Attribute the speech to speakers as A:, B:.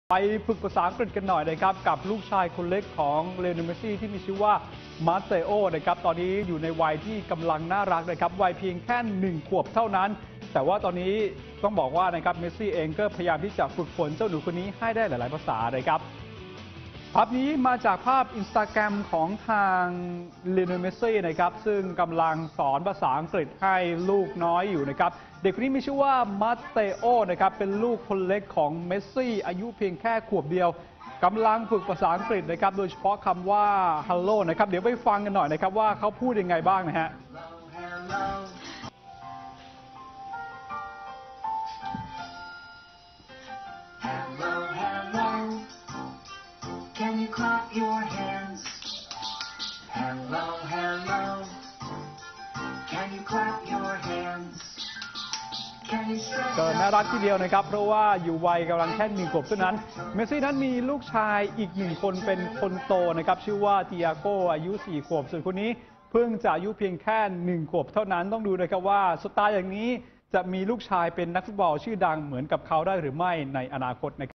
A: ไปฝึกภาษาอังกฤษกันหน่อยนะครับกับลูกชายคนเล็กของเลโอเนล เมสซี่ที่มีชื่อว่ามาเตโอนะครับตอนนี้อยู่ในวัยที่กำลังน่ารักนะครับวัยเพียงแค่1 ขวบเท่านั้นแต่ว่าตอนนี้ต้องบอกว่านะครับเมสซี่เองก็พยายามที่จะฝึกฝนเจ้าหนูคนนี้ให้ได้หลายๆภาษาเลยครับภาพนี้มาจากภาพ Instagram ของทางเลโอเนล เมสซี่นะครับซึ่งกำลังสอนภาษาอังกฤษให้ลูกน้อยอยู่นะครับเด็กคนนี้มีชื่อว่ามาเตโอนะครับเป็นลูกคนเล็กของเมสซี่อายุเพียงแค่ขวบเดียวกำลังฝึกภาษาอังกฤษนะครับโดยเฉพาะคำว่า hello นะครับเดี๋ยวไปฟังกันหน่อยนะครับว่าเขาพูดยังไงบ้างนะฮะ
B: Can you clap your hands? Hello, hello. Can you clap your hands? Can you stretch
A: ก็น่ารักทีเดียวนะครับเพราะว่าอยู่วัยกำลังแค่1 ขวบเท่านั้นเมสซี่นั้นมีลูกชายอีก1 คนเป็นคนโตนะครับชื่อว่าติอาโกอายุ4 ขวบส่วนคนนี้เพิ่งจะอายุเพียงแค่1 ขวบเท่านั้นต้องดูนะครับว่าสไตล์อย่างนี้จะมีลูกชายเป็นนักฟุตบอลชื่อดังเหมือนกับเขาได้หรือไม่ในอนาคตนะครับ